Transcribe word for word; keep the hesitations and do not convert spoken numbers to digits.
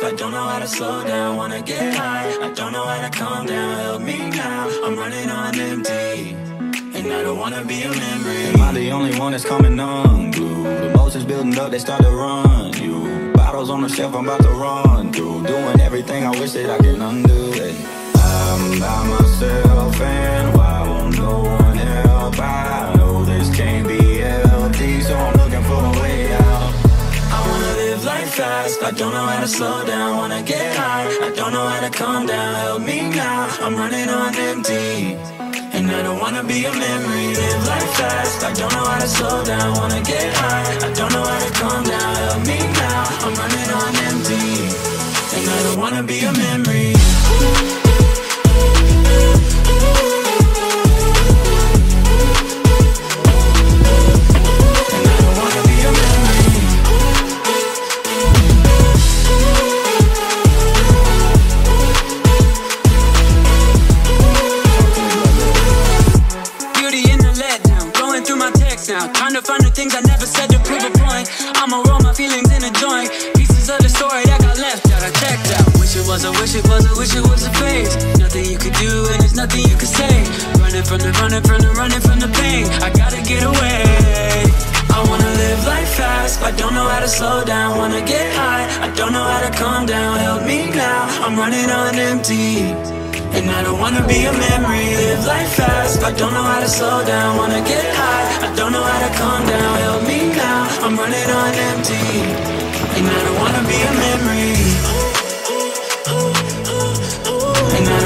I don't know how to slow down, wanna get high. I don't know how to calm down, help me now. I'm running on empty, and I don't wanna be a memory. Am I the only one that's coming unglued? The emotions building up, they start to run you. Bottles on the shelf, I'm about to run through. Doing everything I wish that I can undo it. I'm by myself, and why won't no one help? I know this can't be healthy, so I'm looking for a way out. I wanna live life fast, I don't know how to slow down, wanna get high. I don't know how to calm down, help me now. I'm running on empty, and I don't wanna be a memory. Live life fast, I don't know how to slow down, wanna get high. I don't know how to calm down, help me now. I'm running on empty, and I don't wanna be a memory. Now, trying to find the things I never said to prove a point. I'ma roll my feelings in a joint. Pieces of the story that got left out, I checked out. Wish it was, I wish it was, I wish it was a phase. Nothing you could do and there's nothing you could say. Running from the, running from the, running from the pain. I gotta get away. I wanna live life fast, I don't know how to slow down. Wanna get high, I don't know how to calm down. Help me now, I'm running on empty, and I don't wanna be a memory. Live life fast, I don't know how to slow down. Wanna get high, I don't know how to calm down. Help me now, I'm running on empty, and I don't wanna be a memory, and I